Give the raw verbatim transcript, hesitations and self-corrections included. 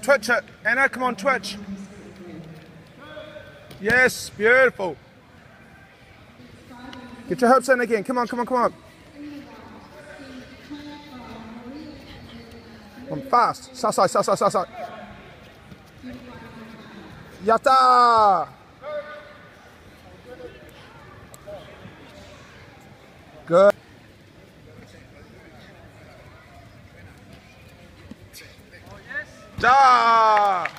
twitch it. Anna, come on, twitch. Yes, beautiful. Get your hips in again. Come on, come on, come on. Come on, fast. Sasai, sasai, sasai. Yatta! Good. Da!